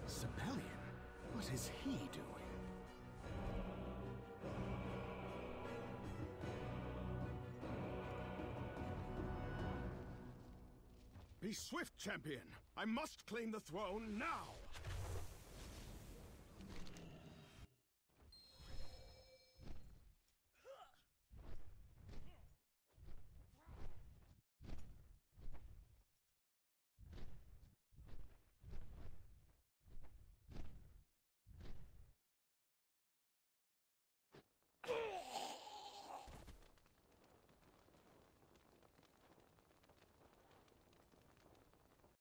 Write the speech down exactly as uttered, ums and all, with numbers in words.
Sabellian? What is he doing? Be swift, champion! I must claim the throne now!